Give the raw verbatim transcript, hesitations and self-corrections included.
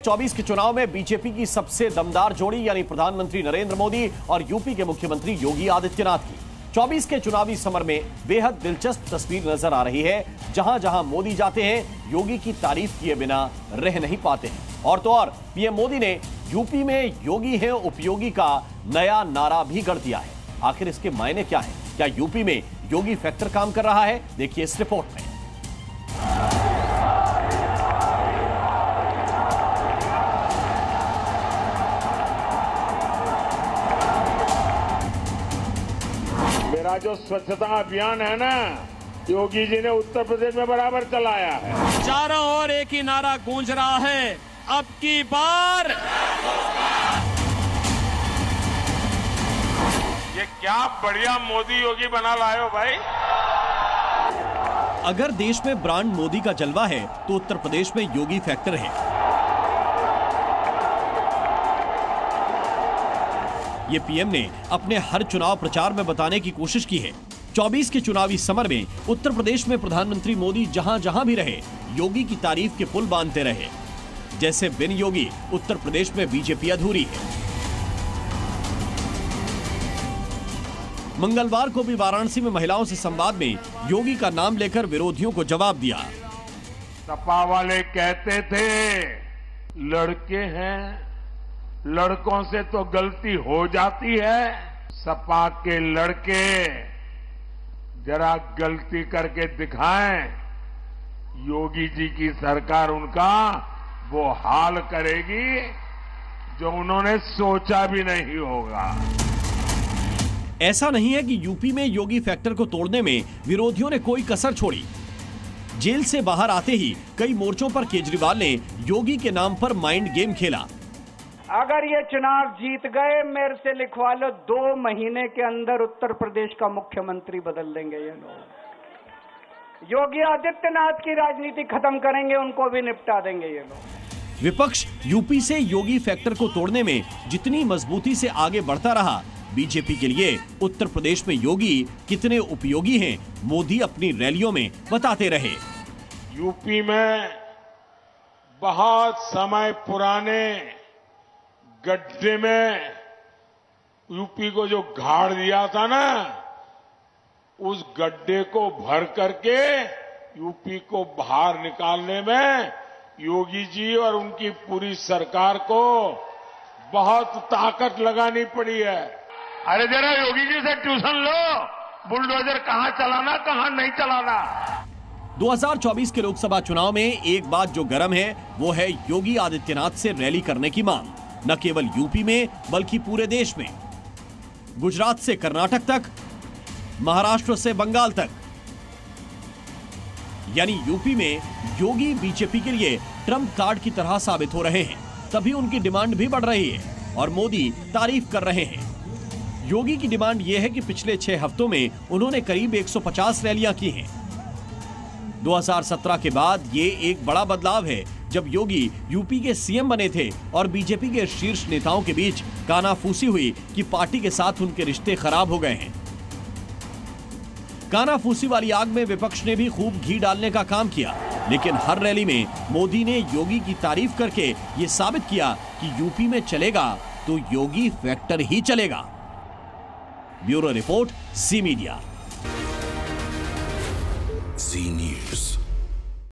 चौबीस के चुनाव में बीजेपी की सबसे दमदार जोड़ी यानी प्रधानमंत्री नरेंद्र मोदी और यूपी के मुख्यमंत्री योगी आदित्यनाथ की चौबीस के चुनावी समर में बेहद दिलचस्प तस्वीर नजर आ रही है। जहां जहां मोदी जाते हैं, योगी की तारीफ किए बिना रह नहीं पाते हैं। और तो और पीएम मोदी ने यूपी में योगी है उपयोगी का नया नारा भी गढ़ दिया है। आखिर इसके मायने क्या है? क्या यूपी में योगी फैक्टर काम कर रहा है? देखिए इस रिपोर्ट में। मेरा जो स्वच्छता अभियान है ना, योगी जी ने उत्तर प्रदेश में बराबर चलाया है। चारों ओर एक ही नारा गूंज रहा है, अब की बार। ये क्या बढ़िया मोदी योगी बना लाए हो भाई। अगर देश में ब्रांड मोदी का जलवा है तो उत्तर प्रदेश में योगी फैक्टर है। ये पीएम ने अपने हर चुनाव प्रचार में बताने की कोशिश की है। चौबीस के चुनावी समर में उत्तर प्रदेश में प्रधानमंत्री मोदी जहां जहां भी रहे, योगी की तारीफ के पुल बांधते रहे। जैसे बिन योगी उत्तर प्रदेश में बीजेपी अधूरी है। मंगलवार को भी वाराणसी में महिलाओं से संवाद में योगी का नाम लेकर विरोधियों को जवाब दिया। सपा वाले कहते थे लड़के हैं, लड़कों से तो गलती हो जाती है। सपा के लड़के जरा गलती करके दिखाएं, योगी जी की सरकार उनका वो हाल करेगी जो उन्होंने सोचा भी नहीं होगा। ऐसा नहीं है कि यूपी में योगी फैक्टर को तोड़ने में विरोधियों ने कोई कसर छोड़ी। जेल से बाहर आते ही कई मोर्चों पर केजरीवाल ने योगी के नाम पर माइंड गेम खेला। अगर ये चुनाव जीत गए, मेरे से लिखवा लो, दो महीने के अंदर उत्तर प्रदेश का मुख्यमंत्री बदल देंगे ये लोग। योगी आदित्यनाथ की राजनीति खत्म करेंगे, उनको भी निपटा देंगे ये लोग। विपक्ष यूपी से योगी फैक्टर को तोड़ने में जितनी मजबूती से आगे बढ़ता रहा, बीजेपी के लिए उत्तर प्रदेश में योगी कितने उपयोगी हैं, मोदी अपनी रैलियों में बताते रहे। यूपी में बहुत समय पुराने गड्ढे में यूपी को जो गाड़ दिया था ना, उस गड्ढे को भर करके यूपी को बाहर निकालने में योगी जी और उनकी पूरी सरकार को बहुत ताकत लगानी पड़ी है। अरे जरा योगी जी से ट्यूशन लो, बुलडोजर कहां चलाना कहां नहीं चलाना। दो हज़ार चौबीस के लोकसभा चुनाव में एक बात जो गर्म है वो है योगी आदित्यनाथ से रैली करने की मांग। न केवल यूपी में बल्कि पूरे देश में, गुजरात से कर्नाटक तक, महाराष्ट्र से बंगाल तक। यानी यूपी में योगी बीजेपी के लिए ट्रम्प कार्ड की तरह साबित हो रहे हैं। तभी उनकी डिमांड भी बढ़ रही है और मोदी तारीफ कर रहे हैं। योगी की डिमांड यह है कि पिछले छह हफ्तों में उन्होंने करीब एक सौ पचास रैलियां की हैं। दो हज़ार सत्रह के बाद ये एक बड़ा बदलाव है, जब योगी यूपी के सीएम बने थे और बीजेपी के शीर्ष नेताओं के बीच कानाफूसी हुई कि पार्टी के साथ उनके रिश्ते खराब हो गए हैं। कानाफूसी वाली आग में विपक्ष ने भी खूब घी डालने का काम किया, लेकिन हर रैली में मोदी ने योगी की तारीफ करके ये साबित किया कि यूपी में चलेगा तो योगी फैक्टर ही चलेगा। Bureau report, Zee media. Zee news.